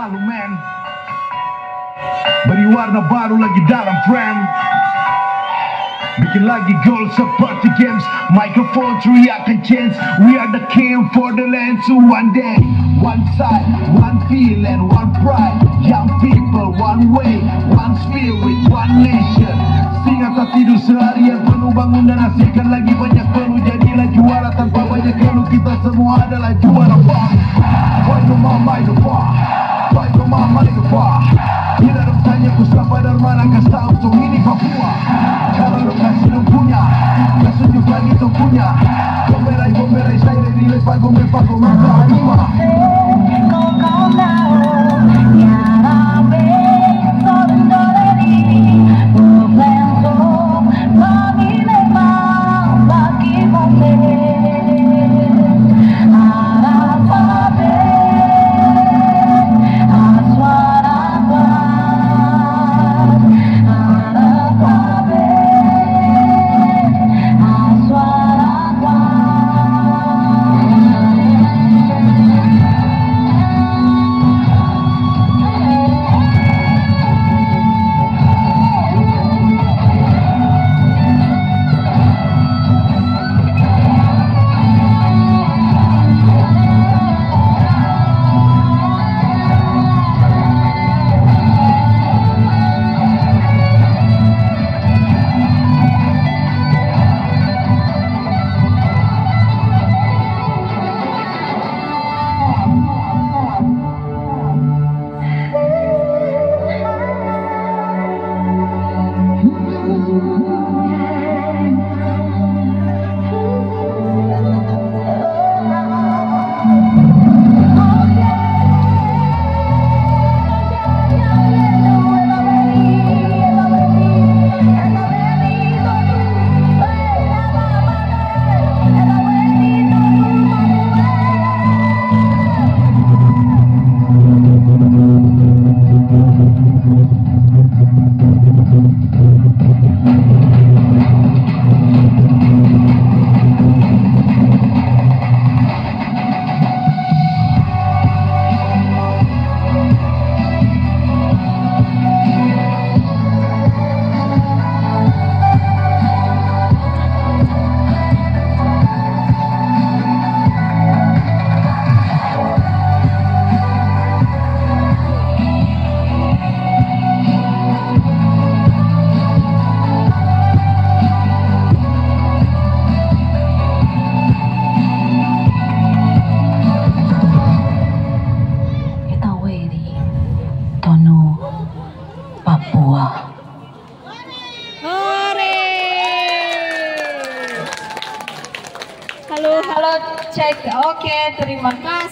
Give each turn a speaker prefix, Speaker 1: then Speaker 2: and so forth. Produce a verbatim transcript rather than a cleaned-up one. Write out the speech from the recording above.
Speaker 1: lalu men. Beri warna baru lagi dalam frame. Bikin lagi goal seperti games. Microphone teriakan chance. We are the king for the land. So one day, one side, one feeling, one pride. Young people, one way, one spirit, one nation. Singa tak tidur seharian, penuh bangun dan hasilkan lagi banyak penuh. Jadilah juara tanpa banyak keluh. Kita semua adalah juara. Why no mama itu wah, why no mama itu wah. Bila dong tanya ku siapa dan mana kasta untuk ini Papua. Kalau dong kasih dong punya, kesunjuk lagi dong punya. Bomberai bomberai saya dari lepas bomber pago mata anima.
Speaker 2: Halo, halo, cek. Oke, terima kasih.